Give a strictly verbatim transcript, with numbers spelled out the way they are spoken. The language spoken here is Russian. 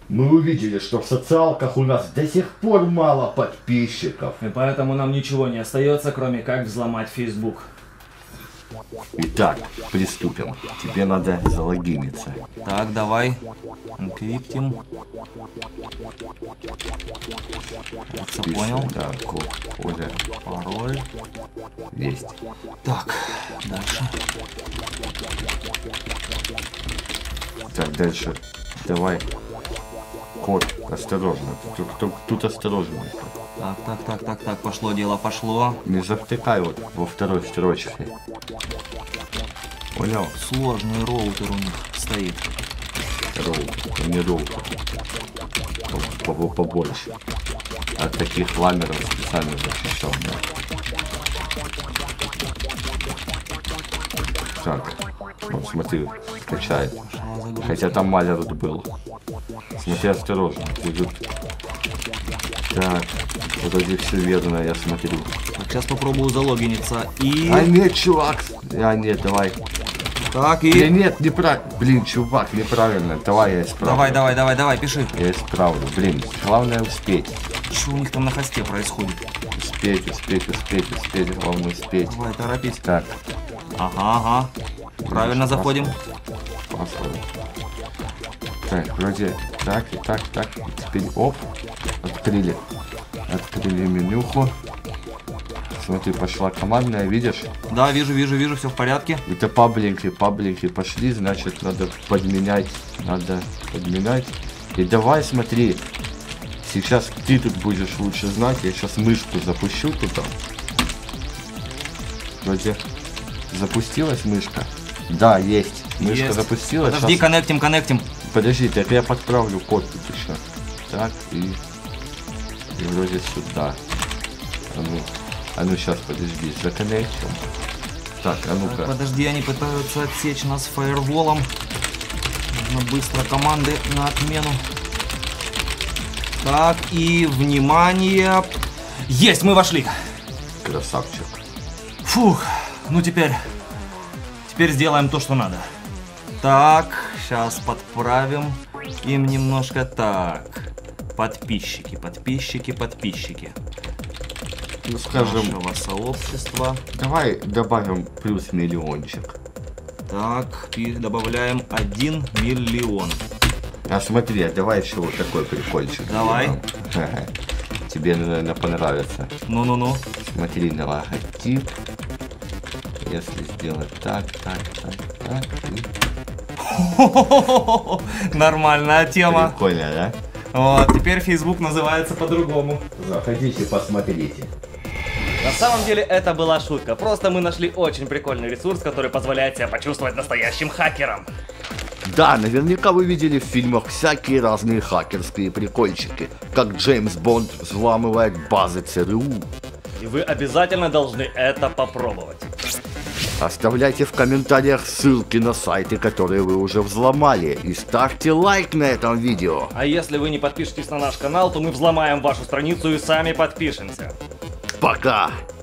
Мы увидели, что в социалках у нас до сих пор мало подписчиков. И поэтому нам ничего не остается, кроме как взломать Facebook. Итак, приступим. Тебе надо залогиниться. Так, давай. Криптим. Все понял. Да, код, кода, пароль. Есть. Так, дальше. Так, дальше. Давай. Код, осторожно. Тут, тут, тут осторожно. Так, так, так, так, так, пошло дело, пошло. Не завтыкай вот во второй строчке. Понял? Сложный роутер у них стоит. Роутер, не роутер. Побольше. От таких ламеров специально защищал. Так, вот смотри, скачает. Хотя там малярд был. Смотри, осторожно. Идут. Так, вроде все верно, я смотрю. Так, сейчас попробую залогиниться и... А нет, чувак! А нет, давай. Так, и... Нет, нет, неправильно. Блин, чувак, неправильно. Давай я исправлю. Давай, давай, давай, давай, пиши. Я исправлю. Блин, главное успеть. Что у них там на хосте происходит? Успеть, успеть, успеть, успеть, главное успеть. Давай, торопись. Так. Ага, ага. Правильно заходим. Паспорт. Так, вроде так, и так, так. И теперь оп. Открыли. Открыли менюху. Смотри, пошла командная, видишь? Да, вижу, вижу, вижу, все в порядке. Это паблики, паблики пошли, значит, надо подменять. Надо подменять. И давай, смотри. Сейчас ты тут будешь лучше знать. Я сейчас мышку запущу туда. Вроде запустилась мышка. Да, есть. Мышка есть. запустилась. Подожди, сейчас... коннектим, коннектим. Подожди, так я подправлю код тут еще. Так, и, и вроде сюда. А ну, а ну сейчас, подожди, законнектим. Так, а ну-ка. Подожди, они пытаются отсечь нас фаерволом. Нужно быстро команды на отмену. Так, и внимание. Есть, мы вошли. Красавчик. Фух, ну теперь, теперь сделаем то, что надо. Так, сейчас подправим им немножко. Так, подписчики, подписчики, подписчики. Ну, скажем, нашего сообщества. Давай добавим плюс миллиончик. Так, и добавляем один миллион. А смотри, а давай еще вот такой прикольчик. Давай. Тебе, наверное, понравится. Ну-ну-ну. Смотри на логотип. Если сделать так, так, так, так. И... Нормальная тема. Прикольно, да? Вот, теперь Facebook называется по-другому. Заходите, посмотрите. На самом деле это была шутка, просто мы нашли очень прикольный ресурс, который позволяет себя почувствовать настоящим хакером. Да, наверняка вы видели в фильмах всякие разные хакерские прикольчики, как Джеймс Бонд взламывает базы ЦРУ. И вы обязательно должны это попробовать. Оставляйте в комментариях ссылки на сайты, которые вы уже взломали, и ставьте лайк на этом видео. А если вы не подпишетесь на наш канал, то мы взломаем вашу страницу и сами подпишемся. Пока!